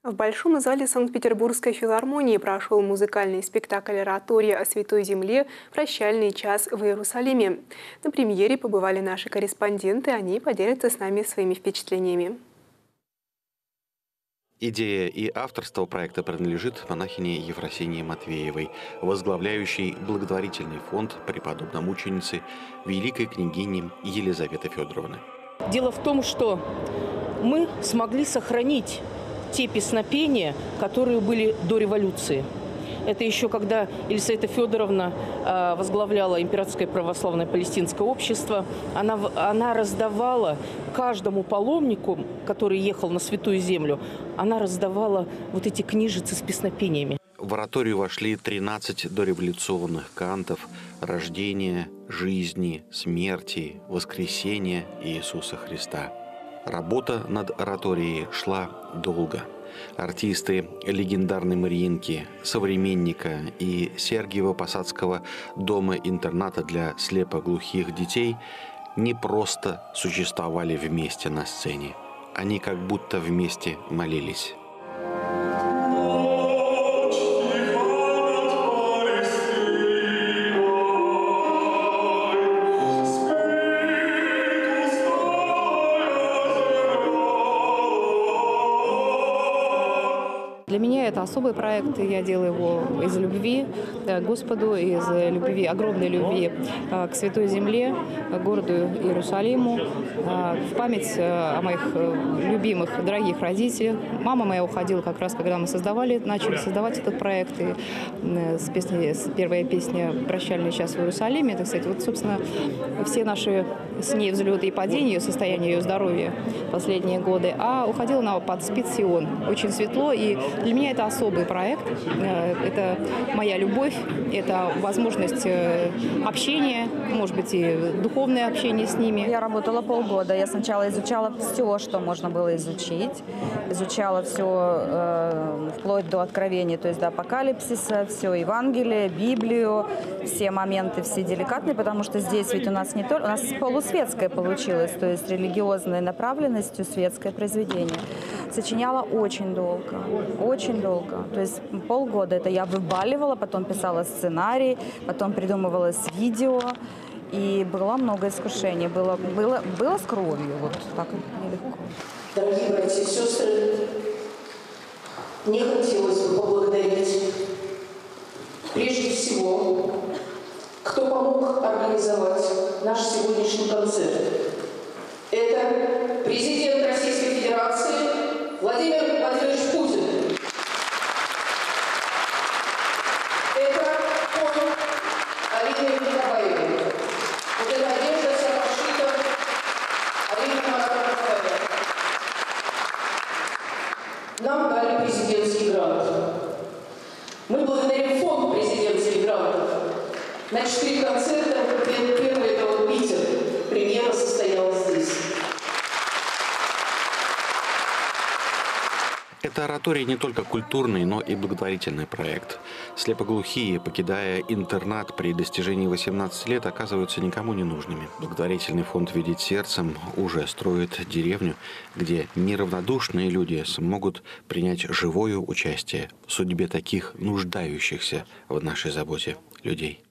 В Большом зале Санкт-Петербургской филармонии прошел музыкальный спектакль «Оратория о Святой Земле. Прощальный час в Иерусалиме». На премьере побывали наши корреспонденты, они поделятся с нами своими впечатлениями. Идея и авторство проекта принадлежит монахине Ефросинии Матвеевой, возглавляющей благотворительный фонд преподобно-мученицы великой княгини Елизаветы Федоровны. Дело в том, что мы смогли сохранить те песнопения, которые были до революции. Это еще когда Елизавета Федоровна возглавляла Императорское православное палестинское общество. Она раздавала каждому паломнику, который ехал на Святую Землю, она раздавала вот эти книжицы с песнопениями. В ораторию вошли 13 дореволюционных кантов рождения, жизни, смерти, воскресения Иисуса Христа. Работа над ораторией шла долго. Артисты легендарной Мариинки, Современника и Сергиево-Посадского дома-интерната для слепоглухих детей не просто существовали вместе на сцене. Они как будто вместе молились. Для меня это особый проект, и я делаю его из любви к Господу, из любви, огромной любви к Святой Земле, к городу Иерусалиму, в память о моих любимых, дорогих родителях. Мама моя уходила как раз, когда мы начали создавать этот проект, и первая песня «Прощальный час в Иерусалиме», это, кстати, вот, собственно, все наши с ней взлеты и падения, ее состояние, ее здоровья последние годы, а уходила она под Спит-Сион. Очень светло, и для меня это особый проект, это моя любовь, это возможность общения, может быть, и духовное общение с ними. Я работала полгода, я сначала изучала все, что можно было изучить, изучала все вплоть до Откровения, то есть до Апокалипсиса, все Евангелие, Библию, все моменты, все деликатные, потому что здесь ведь у нас не только, у нас полусветское получилось, то есть религиозной направленностью светское произведение. Сочиняла очень долго, очень долго. То есть полгода это я выбаливала, потом писала сценарий, потом придумывалось видео. И было много искушений. Было с кровью, вот так нелегко. Дорогие братья и сестры, мне хотелось бы поблагодарить прежде всего, кто помог организовать наш сегодняшний концерт. Это президент Российской Федерации Владимир Владимирович Путин. Это он, Алина Николаевна. Вот эта одежда вся пошита Алина Николаевна. Нам дали президентский грант. Мы благодарим фонд президентских грантов. На 4 концерта, первый это вот Питер, премьера состоялась здесь. Это оратория не только культурный, но и благотворительный проект. Слепоглухие, покидая интернат при достижении 18 лет, оказываются никому не нужными. Благотворительный фонд «Видеть сердцем» уже строит деревню, где неравнодушные люди смогут принять живое участие в судьбе таких нуждающихся в нашей заботе людей.